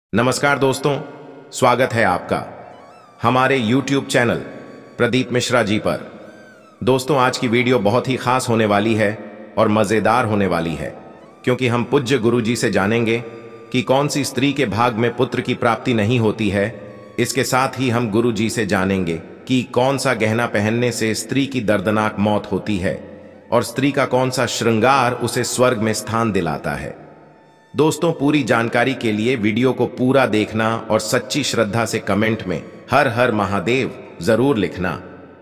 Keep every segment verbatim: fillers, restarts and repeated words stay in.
नमस्कार दोस्तों, स्वागत है आपका हमारे यूट्यूब चैनल प्रदीप मिश्रा जी पर। दोस्तों, आज की वीडियो बहुत ही खास होने वाली है और मज़ेदार होने वाली है, क्योंकि हम पूज्य गुरु जी से जानेंगे कि कौन सी स्त्री के भाग में पुत्र की प्राप्ति नहीं होती है। इसके साथ ही हम गुरु जी से जानेंगे कि कौन सा गहना पहनने से स्त्री की दर्दनाक मौत होती है और स्त्री का कौन सा श्रृंगार उसे स्वर्ग में स्थान दिलाता है। दोस्तों, पूरी जानकारी के लिए वीडियो को पूरा देखना और सच्ची श्रद्धा से कमेंट में हर हर महादेव जरूर लिखना।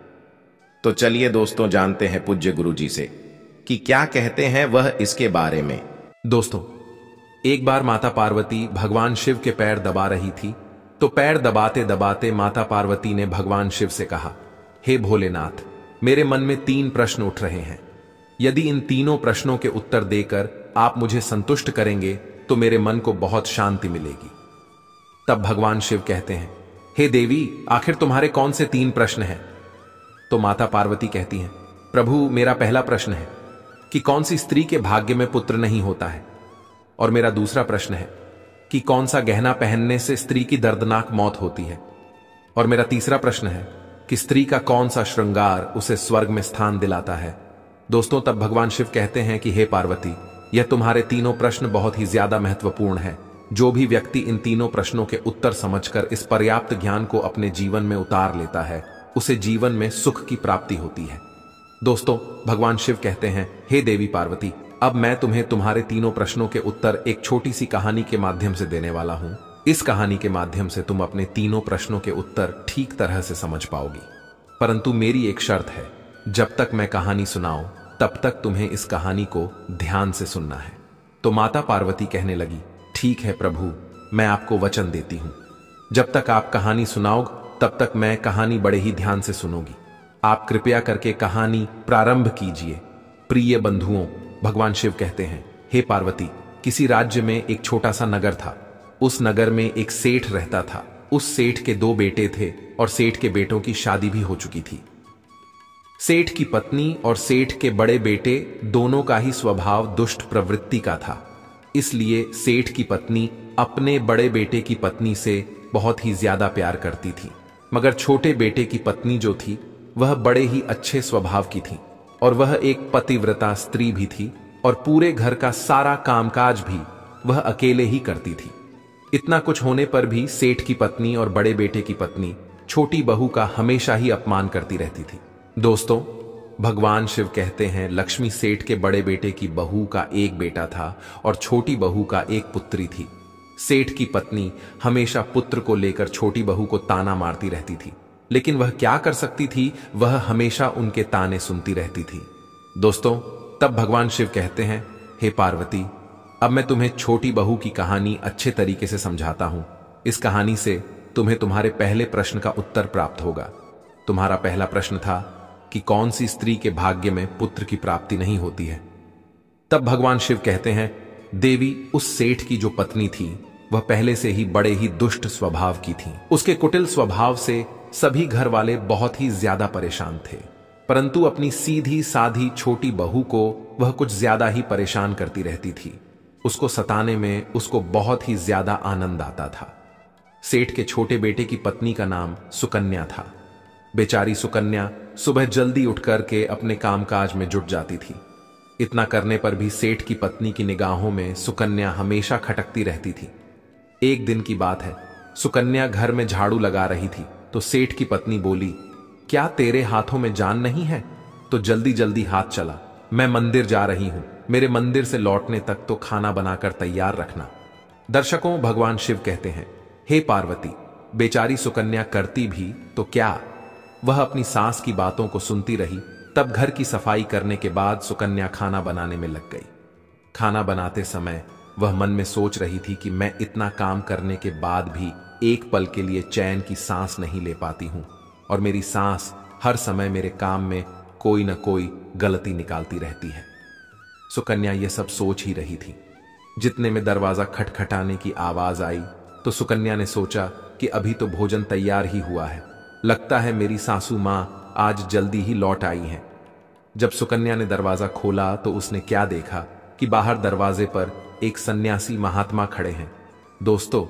तो चलिए दोस्तों, जानते हैं पूज्य गुरु जी से कि क्या कहते हैं वह इसके बारे में। दोस्तों, एक बार माता पार्वती भगवान शिव के पैर दबा रही थी, तो पैर दबाते दबाते माता पार्वती ने भगवान शिव से कहा, हे भोलेनाथ, मेरे मन में तीन प्रश्न उठ रहे हैं। यदि इन तीनों प्रश्नों के उत्तर देकर आप मुझे संतुष्ट करेंगे तो मेरे मन को बहुत शांति मिलेगी। तब भगवान शिव कहते हैं, हे देवी, आखिर तुम्हारे कौन से तीन प्रश्न हैं? तो माता पार्वती कहती हैं, प्रभु, मेरा पहला प्रश्न है कि कौन सी स्त्री के भाग्य में पुत्र नहीं होता है, और मेरा दूसरा प्रश्न है कि कौन सा गहना पहनने से स्त्री की दर्दनाक मौत होती है, और मेरा तीसरा प्रश्न है कि स्त्री का कौन सा श्रृंगार उसे स्वर्ग में स्थान दिलाता है। दोस्तों, तब भगवान शिव कहते हैं कि हे पार्वती, यह तुम्हारे तीनों प्रश्न बहुत ही ज्यादा महत्वपूर्ण है। जो भी व्यक्ति इन तीनों प्रश्नों के उत्तर समझकर इस पर्याप्त ज्ञान को अपने जीवन में उतार लेता है, उसे जीवन में सुख की प्राप्ति होती है। दोस्तों, भगवान शिव कहते हैं, हे देवी पार्वती, अब मैं तुम्हें तुम्हारे तीनों प्रश्नों के उत्तर एक छोटी सी कहानी के माध्यम से देने वाला हूं। इस कहानी के माध्यम से तुम अपने तीनों प्रश्नों के उत्तर ठीक तरह से समझ पाओगी, परंतु मेरी एक शर्त है, जब तक मैं कहानी सुनाऊं तब तक तुम्हें इस कहानी को ध्यान से सुनना है। तो माता पार्वती कहने लगी, ठीक है प्रभु, मैं आपको वचन देती हूं, जब तक आप कहानी सुनाओगे तब तक मैं कहानी बड़े ही ध्यान से सुनूंगी। आप कृपया करके कहानी प्रारंभ कीजिए। प्रिय बंधुओं, भगवान शिव कहते हैं, हे पार्वती, किसी राज्य में एक छोटा सा नगर था। उस नगर में एक सेठ रहता था। उस सेठ के दो बेटे थे और सेठ के बेटों की शादी भी हो चुकी थी। सेठ की पत्नी और सेठ के बड़े बेटे दोनों का ही स्वभाव दुष्ट प्रवृत्ति का था। इसलिए सेठ की पत्नी अपने बड़े बेटे की पत्नी से बहुत ही ज्यादा प्यार करती थी, मगर छोटे बेटे की पत्नी जो थी वह बड़े ही अच्छे स्वभाव की थी, और वह एक पतिव्रता स्त्री भी थी, और पूरे घर का सारा कामकाज भी वह अकेले ही करती थी। इतना कुछ होने पर भी सेठ की पत्नी और बड़े बेटे की पत्नी छोटी बहू का हमेशा ही अपमान करती रहती थी। दोस्तों, भगवान शिव कहते हैं, लक्ष्मी सेठ के बड़े बेटे की बहू का एक बेटा था और छोटी बहू का एक पुत्री थी। सेठ की पत्नी हमेशा पुत्र को लेकर छोटी बहू को ताना मारती रहती थी, लेकिन वह क्या कर सकती थी, वह हमेशा उनके ताने सुनती रहती थी। दोस्तों, तब भगवान शिव कहते हैं, हे पार्वती, अब मैं तुम्हें छोटी बहू की कहानी अच्छे तरीके से समझाता हूं। इस कहानी से तुम्हें तुम्हारे पहले प्रश्न का उत्तर प्राप्त होगा। तुम्हारा पहला प्रश्न था कि कौन सी स्त्री के भाग्य में पुत्र की प्राप्ति नहीं होती है। तब भगवान शिव कहते हैं, देवी, उस सेठ की जो पत्नी थी वह पहले से ही बड़े ही दुष्ट स्वभाव की थी। उसके कुटिल स्वभाव से सभी घर वाले बहुत ही ज्यादा परेशान थे, परंतु अपनी सीधी साधी छोटी बहू को वह कुछ ज्यादा ही परेशान करती रहती थी। उसको सताने में उसको बहुत ही ज्यादा आनंद आता था। सेठ के छोटे बेटे की पत्नी का नाम सुकन्या था। बेचारी सुकन्या सुबह जल्दी उठ करके अपने कामकाज में जुट जाती थी। इतना करने पर भी सेठ की पत्नी की निगाहों में सुकन्या हमेशा खटकती रहती थी। एक दिन की बात है, सुकन्या घर में झाड़ू लगा रही थी तो सेठ की पत्नी बोली, क्या तेरे हाथों में जान नहीं है? तो जल्दी जल्दी हाथ चला, मैं मंदिर जा रही हूं, मेरे मंदिर से लौटने तक तो खाना बनाकर तैयार रखना। दर्शकों, भगवान शिव कहते हैं, हे पार्वती, बेचारी सुकन्या करती भी तो क्या, वह अपनी सास की बातों को सुनती रही। तब घर की सफाई करने के बाद सुकन्या खाना बनाने में लग गई। खाना बनाते समय वह मन में सोच रही थी कि मैं इतना काम करने के बाद भी एक पल के लिए चैन की सांस नहीं ले पाती हूं, और मेरी सांस हर समय मेरे काम में कोई न कोई गलती निकालती रहती है। सुकन्या ये सब सोच ही रही थी। जितने में दरवाजा खटखटाने की आवाज आई तो सुकन्या ने सोचा कि अभी तो भोजन तैयार ही हुआ है, लगता है मेरी सासू मां आज जल्दी ही लौट आई हैं। जब सुकन्या ने दरवाजा खोला तो उसने क्या देखा कि बाहर दरवाजे पर एक सन्यासी महात्मा खड़े हैं। दोस्तों,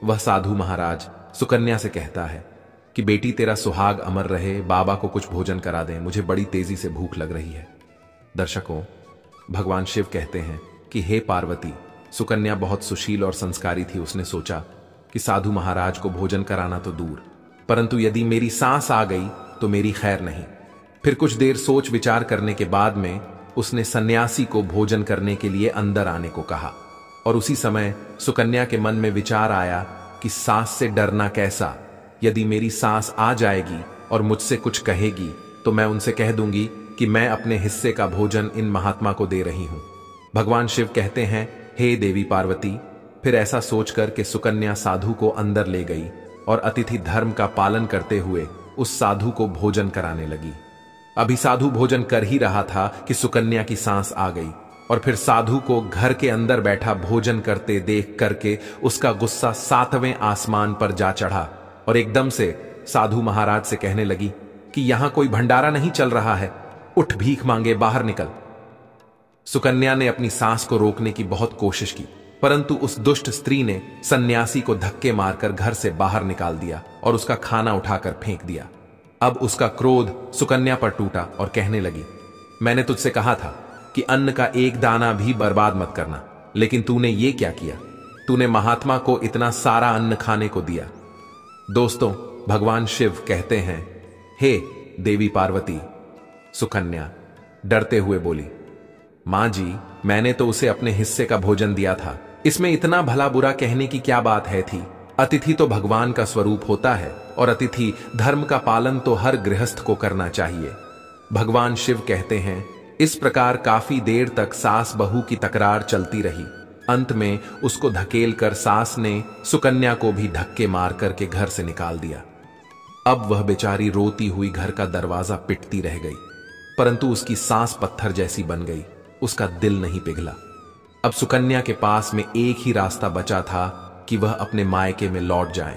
वह साधु महाराज सुकन्या से कहता है कि बेटी तेरा सुहाग अमर रहे, बाबा को कुछ भोजन करा दें, मुझे बड़ी तेजी से भूख लग रही है। दर्शकों, भगवान शिव कहते हैं कि हे पार्वती, सुकन्या बहुत सुशील और संस्कारी थी। उसने सोचा कि साधु महाराज को भोजन कराना तो दूर, परंतु यदि मेरी सांस आ गई तो मेरी खैर नहीं। फिर कुछ देर सोच विचार करने के बाद में उसने सन्यासी को भोजन करने के लिए अंदर आने को कहा। और उसी समय सुकन्या के मन में विचार आया कि सांस से डरना कैसा, यदि मेरी सांस आ जाएगी और मुझसे कुछ कहेगी तो मैं उनसे कह दूंगी कि मैं अपने हिस्से का भोजन इन महात्मा को दे रही हूं। भगवान शिव कहते हैं, हे देवी पार्वती। फिर ऐसा सोचकर कि सुकन्या साधु को अंदर ले गई और अतिथि धर्म का पालन करते हुए उस साधु को भोजन कराने लगी। अभी साधु भोजन कर ही रहा था कि सुकन्या की सांस आ गई और फिर साधु को घर के अंदर बैठा भोजन करते देख करके उसका गुस्सा सातवें आसमान पर जा चढ़ा और एकदम से साधु महाराज से कहने लगी कि यहां कोई भंडारा नहीं चल रहा है, उठ भीख मांगे बाहर निकल। सुकन्या ने अपनी सांस को रोकने की बहुत कोशिश की, परंतु उस दुष्ट स्त्री ने सन्यासी को धक्के मारकर घर से बाहर निकाल दिया और उसका खाना उठाकर फेंक दिया। अब उसका क्रोध सुकन्या पर टूटा और कहने लगी, मैंने तुझसे कहा था कि अन्न का एक दाना भी बर्बाद मत करना, लेकिन तूने ये क्या किया? तूने महात्मा को इतना सारा अन्न खाने को दिया। दोस्तों, भगवान शिव कहते हैं, हे देवी पार्वती। सुकन्या डरते हुए बोली, मां जी, मैंने तो उसे अपने हिस्से का भोजन दिया था, इसमें इतना भला बुरा कहने की क्या बात है थी? अतिथि तो भगवान का स्वरूप होता है और अतिथि धर्म का पालन तो हर गृहस्थ को करना चाहिए। भगवान शिव कहते हैं, इस प्रकार काफी देर तक सास बहू की तकरार चलती रही। अंत में उसको धकेल कर सास ने सुकन्या को भी धक्के मार करके घर से निकाल दिया। अब वह बेचारी रोती हुई घर का दरवाजा पिटती रह गई, परंतु उसकी सांस पत्थर जैसी बन गई, उसका दिल नहीं पिघला। अब सुकन्या के पास में एक ही रास्ता बचा था कि वह अपने मायके में लौट जाए।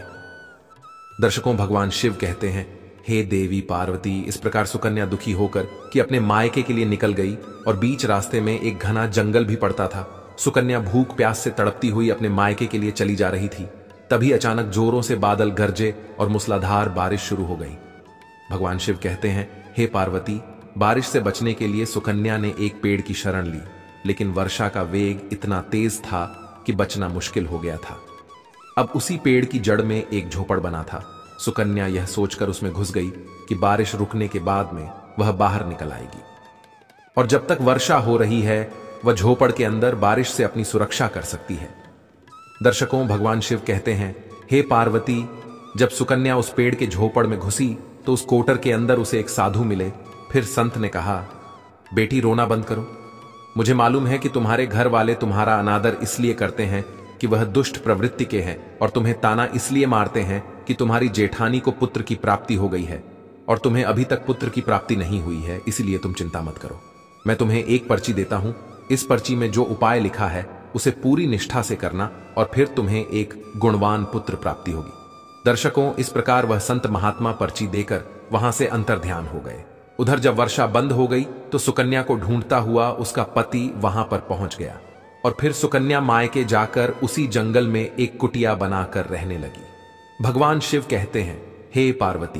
दर्शकों, भगवान शिव कहते हैं, हे देवी पार्वती। इस प्रकार सुकन्या दुखी होकर कि अपने मायके के लिए निकल गई और बीच रास्ते में एक घना जंगल भी पड़ता था। सुकन्या भूख प्यास से तड़पती हुई अपने मायके के लिए चली जा रही थी। तभी अचानक जोरों से बादल गरजे और मूसलाधार बारिश शुरू हो गई। भगवान शिव कहते हैं, हे पार्वती, बारिश से बचने के लिए सुकन्या ने एक पेड़ की शरण ली, लेकिन वर्षा का वेग इतना तेज था कि बचना मुश्किल हो गया था। अब उसी पेड़ की जड़ में एक झोपड़ बना था। सुकन्या यह सोचकर उसमें घुस गई कि बारिश रुकने के बाद में वह बाहर निकल आएगी और जब तक वर्षा हो रही है वह झोपड़ के अंदर बारिश से अपनी सुरक्षा कर सकती है। दर्शकों, भगवान शिव कहते हैं, हे पार्वती, जब सुकन्या उस पेड़ के झोपड़ में घुसी तो उस कोटर के अंदर उसे एक साधु मिले। फिर संत ने कहा, बेटी रोना बंद करो। मुझे मालूम है कि तुम्हारे घर वाले तुम्हारा अनादर इसलिए करते हैं कि वह दुष्ट प्रवृत्ति के हैं और तुम्हें ताना इसलिए मारते हैं कि तुम्हारी जेठानी को पुत्र की प्राप्ति हो गई है और तुम्हें अभी तक पुत्र की प्राप्ति नहीं हुई है, इसलिए तुम चिंता मत करो। मैं तुम्हें एक पर्ची देता हूं, इस पर्ची में जो उपाय लिखा है उसे पूरी निष्ठा से करना और फिर तुम्हें एक गुणवान पुत्र प्राप्ति होगी। दर्शकों, इस प्रकार वह संत महात्मा पर्ची देकर वहां से अंतर्ध्यान हो गए। उधर जब वर्षा बंद हो गई तो सुकन्या को ढूंढता हुआ उसका पति वहां पर पहुंच गया और फिर सुकन्या मायके जाकर उसी जंगल में एक कुटिया बनाकर रहने लगी। भगवान शिव कहते हैं, हे पार्वती,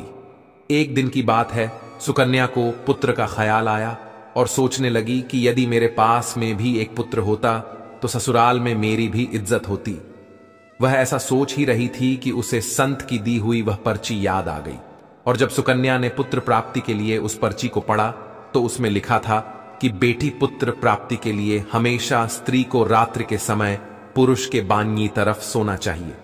एक दिन की बात है, सुकन्या को पुत्र का ख्याल आया और सोचने लगी कि यदि मेरे पास में भी एक पुत्र होता तो ससुराल में मेरी भी इज्जत होती। वह ऐसा सोच ही रही थी कि उसे संत की दी हुई वह पर्ची याद आ गई और जब सुकन्या ने पुत्र प्राप्ति के लिए उस पर्ची को पढ़ा तो उसमें लिखा था कि बेटी पुत्र प्राप्ति के लिए हमेशा स्त्री को रात्रि के समय पुरुष के बाईं तरफ सोना चाहिए।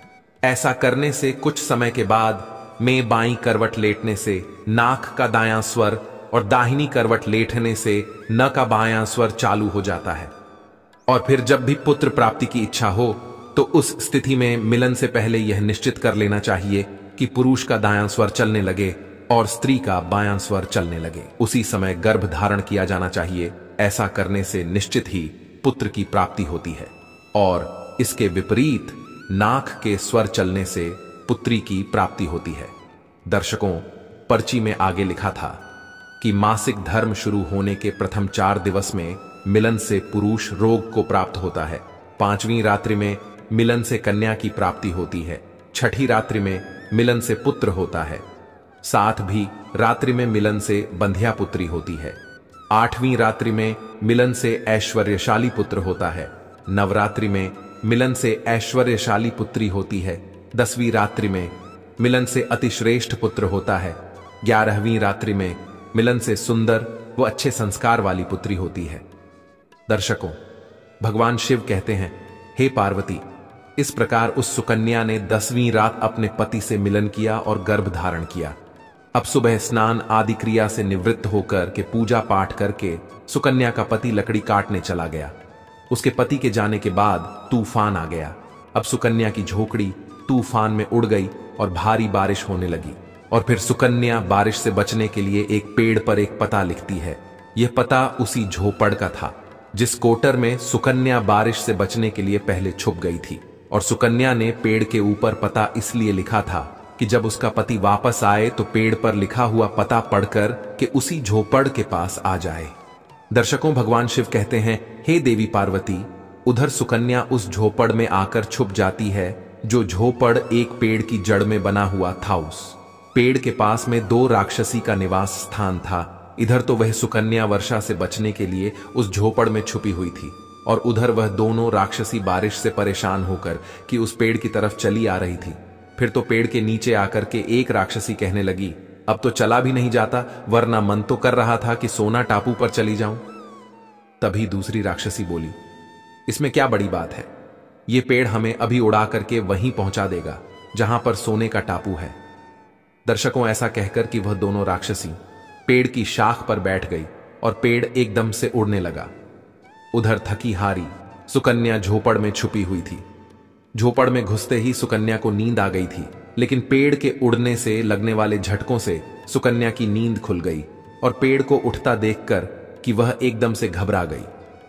ऐसा करने से कुछ समय के बाद में बाईं करवट लेटने से नाक का दायां स्वर और दाहिनी करवट लेटने से न का बायां स्वर चालू हो जाता है और फिर जब भी पुत्र प्राप्ति की इच्छा हो तो उस स्थिति में मिलन से पहले यह निश्चित कर लेना चाहिए कि पुरुष का दायां स्वर चलने लगे और स्त्री का बायां स्वर चलने लगे। उसी समय गर्भ धारण किया जाना चाहिए। ऐसा करने से निश्चित ही पुत्र की प्राप्ति होती है और इसके विपरीत नाक के स्वर चलने से पुत्री की प्राप्ति होती है। दर्शकों, पर्ची में आगे लिखा था कि मासिक धर्म शुरू होने के प्रथम चार दिवस में मिलन से पुरुष रोग को प्राप्त होता है। पांचवीं रात्रि में मिलन से कन्या की प्राप्ति होती है। छठी रात्रि में मिलन से पुत्र होता है। साथ भी रात्रि में मिलन से बंध्या पुत्री होती है। आठवीं रात्रि में मिलन से ऐश्वर्यशाली पुत्र होता है। नवरात्रि में मिलन से ऐश्वर्यशाली पुत्री होती है। दसवीं रात्रि में मिलन से अतिश्रेष्ठ पुत्र होता है। ग्यारहवीं रात्रि में मिलन से सुंदर व अच्छे संस्कार वाली पुत्री होती है। दर्शकों, भगवान शिव कहते हैं, हे पार्वती, इस प्रकार उस सुकन्या ने दसवीं रात अपने पति से मिलन किया और गर्भ धारण किया। अब सुबह स्नान आदि क्रिया से निवृत्त होकर के पूजा पाठ करके सुकन्या का पति लकड़ी काटने चला गया। उसके पति के जाने के बाद तूफान आ गया। अब सुकन्या की झोपड़ी तूफान में उड़ गई और भारी बारिश होने लगी। और फिर सुकन्या बारिश से बचने के लिए एक पेड़ पर एक पता लिखती है। यह पता उसी झोपड़ का था जिस कोटर में सुकन्या बारिश से बचने के लिए पहले छुप गई थी। और सुकन्या ने पेड़ के ऊपर पता इसलिए लिखा था कि जब उसका पति वापस आए तो पेड़ पर लिखा हुआ पता पढ़कर कि उसी झोपड़ के पास आ जाए। दर्शकों, भगवान शिव कहते हैं, हे देवी पार्वती, उधर सुकन्या उस झोपड़ में आकर छुप जाती है जो झोपड़ एक पेड़ की जड़ में बना हुआ था। उस पेड़ के पास में दो राक्षसी का निवास स्थान था। इधर तो वह सुकन्या वर्षा से बचने के लिए उस झोपड़ में छुपी हुई थी और उधर वह दोनों राक्षसी बारिश से परेशान होकर कि उस पेड़ की तरफ चली आ रही थी। फिर तो पेड़ के नीचे आकर के एक राक्षसी कहने लगी, अब तो चला भी नहीं जाता, वरना मन तो कर रहा था कि सोना टापू पर चली जाऊं। तभी दूसरी राक्षसी बोली, इसमें क्या बड़ी बात है, ये पेड़ हमें अभी उड़ा करके वहीं पहुंचा देगा जहां पर सोने का टापू है। दर्शकों, ऐसा कहकर कि वह दोनों राक्षसी पेड़ की शाख पर बैठ गई और पेड़ एकदम से उड़ने लगा। उधर थकी हारी सुकन्या झोपड़ में छुपी हुई थी। झोपड़ में घुसते ही सुकन्या को नींद आ गई थी, लेकिन पेड़ के उड़ने से लगने वाले झटकों से सुकन्या की नींद खुल गई और पेड़ को उठता देखकर कि वह एकदम से घबरा गई।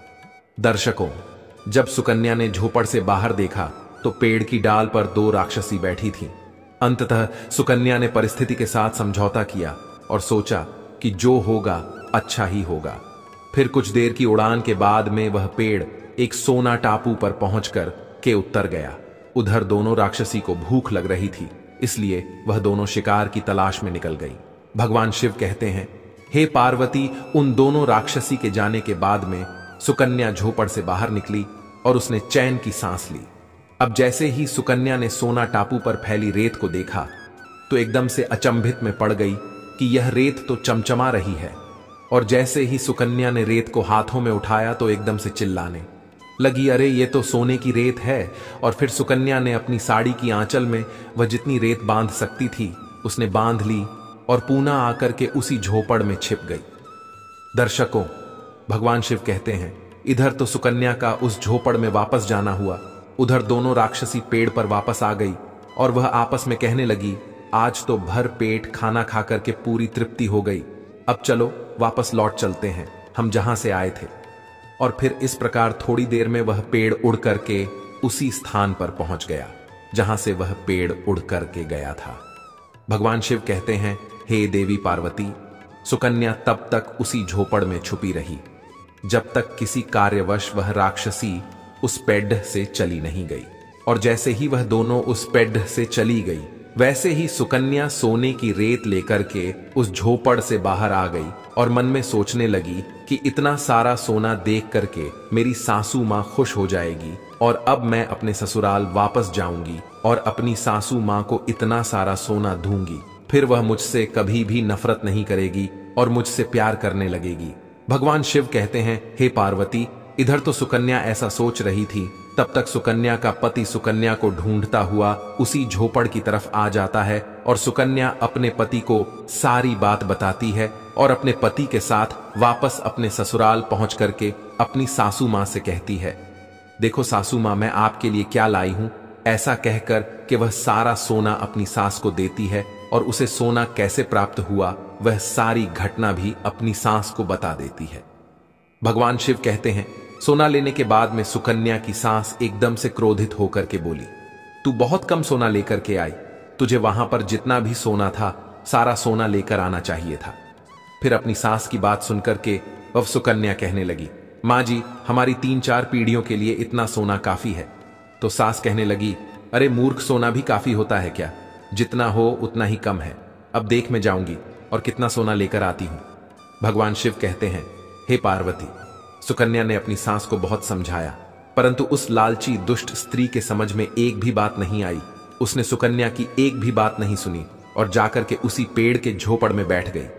दर्शकों, जब सुकन्या ने झोपड़ से बाहर देखा तो पेड़ की डाल पर दो राक्षसी बैठी थीं। अंततः सुकन्या ने परिस्थिति के साथ समझौता किया और सोचा कि जो होगा अच्छा ही होगा। फिर कुछ देर की उड़ान के बाद में वह पेड़ एक सोना टापू पर पहुंचकर के उतर गया। उधर दोनों राक्षसी को भूख लग रही थी, इसलिए वह दोनों शिकार की तलाश में निकल गई। भगवान शिव कहते हैं, हे पार्वती, उन दोनों राक्षसी के जाने के बाद में सुकन्या झोपड़ से बाहर निकली और उसने चैन की सांस ली। अब जैसे ही सुकन्या ने सोना टापू पर फैली रेत को देखा तो एकदम से अचंभित में पड़ गई कि यह रेत तो चमचमा रही है। और जैसे ही सुकन्या ने रेत को हाथों में उठाया तो एकदम से चिल्लाने लगी, अरे ये तो सोने की रेत है। और फिर सुकन्या ने अपनी साड़ी की आंचल में वह जितनी रेत बांध सकती थी उसने बांध ली और पुनः आकर के उसी झोपड़ में छिप गई। दर्शकों, भगवान शिव कहते हैं, इधर तो सुकन्या का उस झोपड़ में वापस जाना हुआ, उधर दोनों राक्षसी पेड़ पर वापस आ गई और वह आपस में कहने लगी, आज तो भर पेट खाना खाकर के पूरी तृप्ति हो गई, अब चलो वापस लौट चलते हैं हम जहां से आए थे। और फिर इस प्रकार थोड़ी देर में वह पेड़ उड़ करके उसी स्थान पर पहुंच गया जहां से वह पेड़ उड़ करके गया था। भगवान शिव कहते हैं, हे देवी पार्वती, सुकन्या तब तक उसी झोपड़ में छुपी रही जब तक किसी कार्यवश वह राक्षसी उस पेड़ से चली नहीं गई। और जैसे ही वह दोनों उस पेड़ से चली गई, वैसे ही सुकन्या सोने की रेत लेकर के उस झोपड़ से बाहर आ गई और मन में सोचने लगी कि इतना सारा सोना देख करके मेरी सासू माँ खुश हो जाएगी और अब मैं अपने ससुराल वापस जाऊंगी और अपनी सासू माँ को इतना सारा सोना दूंगी, फिर वह मुझसे कभी भी नफरत नहीं करेगी और मुझसे प्यार करने लगेगी। भगवान शिव कहते हैं, हे पार्वती, इधर तो सुकन्या ऐसा सोच रही थी, तब तक सुकन्या का पति सुकन्या को ढूंढता हुआ उसी झोपड़ की तरफ आ जाता है और सुकन्या अपने पति को सारी बात बताती है और अपने पति के साथ वापस अपने ससुराल पहुंच करके अपनी सासू माँ से कहती है, देखो सासू माँ, मैं आपके लिए क्या लाई हूं। ऐसा कहकर कि वह सारा सोना अपनी सास को देती है और उसे सोना कैसे प्राप्त हुआ वह सारी घटना भी अपनी सास को बता देती है। भगवान शिव कहते हैं, सोना लेने के बाद में सुकन्या की सास एकदम से क्रोधित होकर के बोली, तू बहुत कम सोना लेकर के आई, तुझे वहां पर जितना भी सोना था सारा सोना लेकर आना चाहिए था। फिर अपनी सास की बात सुनकर के वह सुकन्या कहने लगी, माँ जी, हमारी तीन चार पीढ़ियों के लिए इतना सोना काफी है। तो सास कहने लगी, अरे मूर्ख, सोना भी काफी होता है क्या? जितना हो उतना ही कम है। अब देख मैं जाऊंगी और कितना सोना लेकर आती हूं। भगवान शिव कहते हैं, हे पार्वती, सुकन्या ने अपनी सास को बहुत समझाया, परंतु उस लालची दुष्ट स्त्री के समझ में एक भी बात नहीं आई। उसने सुकन्या की एक भी बात नहीं सुनी और जाकर के उसी पेड़ के झोपड़ में बैठ गई।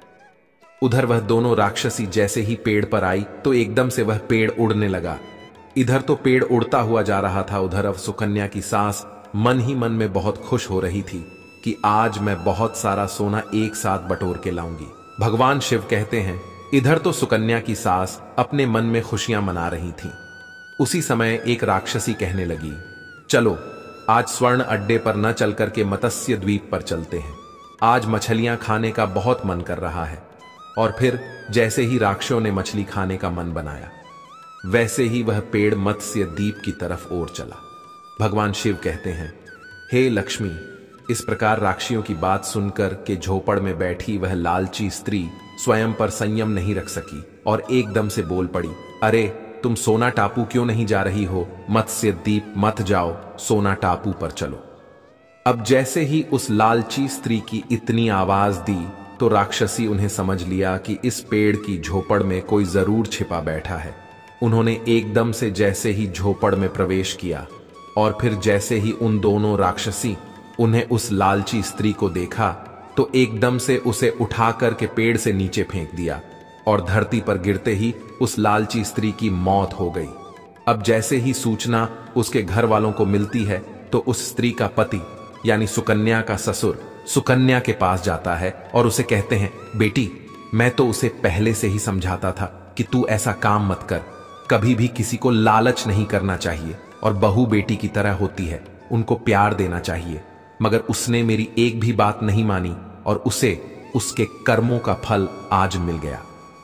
उधर वह दोनों राक्षसी जैसे ही पेड़ पर आई तो एकदम से वह पेड़ उड़ने लगा। इधर तो पेड़ उड़ता हुआ जा रहा था, उधर अब सुकन्या की सास मन ही मन में बहुत खुश हो रही थी कि आज मैं बहुत सारा सोना एक साथ बटोर के लाऊंगी। भगवान शिव कहते हैं, इधर तो सुकन्या की सास अपने मन में खुशियां मना रही थी। उसी समय एक राक्षसी कहने लगी, चलो आज स्वर्ण अड्डे पर न चल करके मत्स्य द्वीप पर चलते हैं। आज मछलियां खाने का बहुत मन कर रहा है। और फिर जैसे ही राक्षसों ने मछली खाने का मन बनाया, वैसे ही वह पेड़ मत्स्य द्वीप की तरफ ओर चला। भगवान शिव कहते हैं, हे लक्ष्मी, इस प्रकार राक्षियों की बात सुनकर के झोपड़ में बैठी वह लालची स्त्री स्वयं पर संयम नहीं रख सकी और एकदम से बोल पड़ी, अरे तुम सोना टापू क्यों नहीं जा रही हो? मत्स्य द्वीप मत जाओ, सोना टापू पर चलो। अब जैसे ही उस लालची स्त्री की इतनी आवाज दी तो राक्षसी उन्हें समझ लिया कि इस पेड़ की झोपड़ में कोई जरूर छिपा बैठा है। उन्होंने एकदम से जैसे ही झोपड़ में प्रवेश किया और फिर जैसे ही उन दोनों राक्षसी उन्हें उस लालची स्त्री को देखा तो एकदम से उसे उठाकर के पेड़ से नीचे फेंक दिया और धरती पर गिरते ही उस लालची स्त्री की मौत हो गई। अब जैसे ही सूचना उसके घर वालों को मिलती है तो उस स्त्री का पति यानी सुकन्या का ससुर सुकन्या के पास जाता है और उसे कहते हैं, बेटी, मैं तो उसे पहले से ही समझाता था कि तू ऐसा काम मत कर। कभी भी किसी को लालच नहीं करना चाहिए और बहू बेटी की तरह होती है, उनको प्यार देना चाहिए। मगर उसने मेरी एक भी बात नहीं मानी और उसे उसके कर्मों का फल आज मिल गया।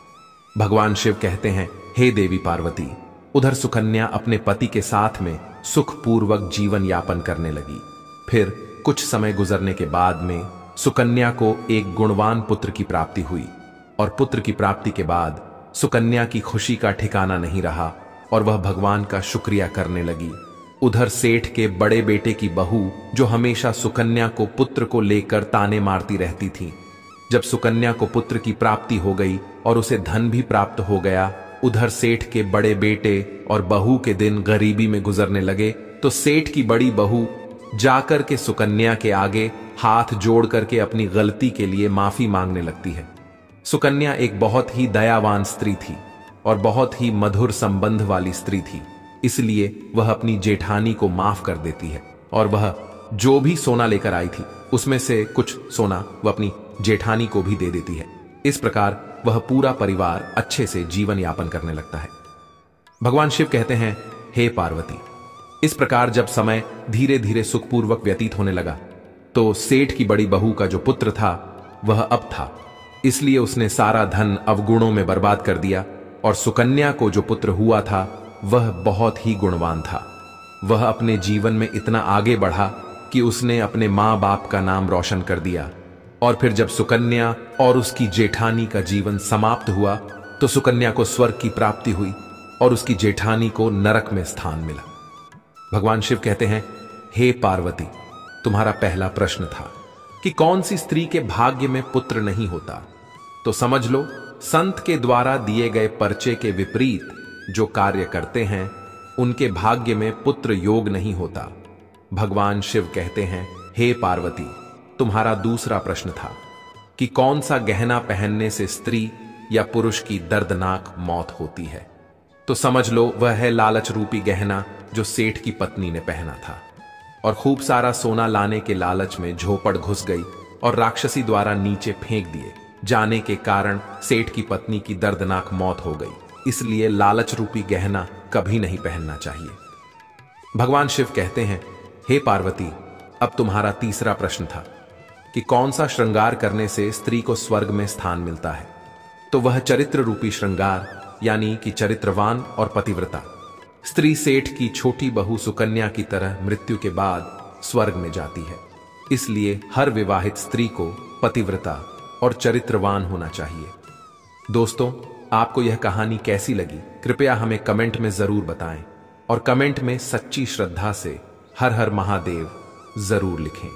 भगवान शिव कहते हैं, हे देवी पार्वती, उधर सुकन्या अपने पति के साथ में सुखपूर्वक जीवन यापन करने लगी। फिर कुछ समय गुजरने के बाद में सुकन्या को एक गुणवान पुत्र की प्राप्ति हुई और पुत्र की प्राप्ति के बाद सुकन्या की खुशी का ठिकाना नहीं रहा और वह भगवान का शुक्रिया करने लगी। उधर सेठ के बड़े बेटे की बहू जो हमेशा सुकन्या को पुत्र को लेकर ताने मारती रहती थी, जब सुकन्या को पुत्र की प्राप्ति हो गई और उसे धन भी प्राप्त हो गया, उधर सेठ के बड़े बेटे और बहू के दिन गरीबी में गुजरने लगे तो सेठ की बड़ी बहू जाकर के सुकन्या के आगे हाथ जोड़ करके अपनी गलती के लिए माफी मांगने लगती है। सुकन्या एक बहुत ही दयावान स्त्री थी और बहुत ही मधुर संबंध वाली स्त्री थी, इसलिए वह अपनी जेठानी को माफ कर देती है और वह जो भी सोना लेकर आई थी उसमें से कुछ सोना वह अपनी जेठानी को भी दे देती है। इस प्रकार वह पूरा परिवार अच्छे से जीवन यापन करने लगता है। भगवान शिव कहते हैं, हे पार्वती, इस प्रकार जब समय धीरे धीरे सुखपूर्वक व्यतीत होने लगा तो सेठ की बड़ी बहू का जो पुत्र था वह अब था, इसलिए उसने सारा धन अवगुणों में बर्बाद कर दिया और सुकन्या को जो पुत्र हुआ था वह बहुत ही गुणवान था। वह अपने जीवन में इतना आगे बढ़ा कि उसने अपने माँ बाप का नाम रोशन कर दिया और फिर जब सुकन्या और उसकी जेठानी का जीवन समाप्त हुआ तो सुकन्या को स्वर्ग की प्राप्ति हुई और उसकी जेठानी को नरक में स्थान मिला। भगवान शिव कहते हैं, हे पार्वती, तुम्हारा पहला प्रश्न था कि कौन सी स्त्री के भाग्य में पुत्र नहीं होता, तो समझ लो संत के द्वारा दिए गए पर्चे के विपरीत जो कार्य करते हैं उनके भाग्य में पुत्र योग नहीं होता। भगवान शिव कहते हैं, हे पार्वती, तुम्हारा दूसरा प्रश्न था कि कौन सा गहना पहनने से स्त्री या पुरुष की दर्दनाक मौत होती है, तो समझ लो वह है लालच रूपी गहना जो सेठ की पत्नी ने पहना था और खूब सारा सोना लाने के लालच में झोपड़ घुस गई और राक्षसी द्वारा नीचे फेंक दिए जाने के कारण सेठ की पत्नी की दर्दनाक मौत हो गई। इसलिए लालच रूपी गहना कभी नहीं पहनना चाहिए। भगवान शिव कहते हैं, हे पार्वती, अब तुम्हारा तीसरा प्रश्न था कि कौन सा श्रृंगार करने से स्त्री को स्वर्ग में स्थान मिलता है, तो वह चरित्र रूपी श्रृंगार यानी कि चरित्रवान और पतिव्रता स्त्री सेठ की छोटी बहू सुकन्या की तरह मृत्यु के बाद स्वर्ग में जाती है। इसलिए हर विवाहित स्त्री को पतिव्रता और चरित्रवान होना चाहिए। दोस्तों, आपको यह कहानी कैसी लगी कृपया हमें कमेंट में जरूर बताएं। और कमेंट में सच्ची श्रद्धा से हर हर महादेव जरूर लिखें।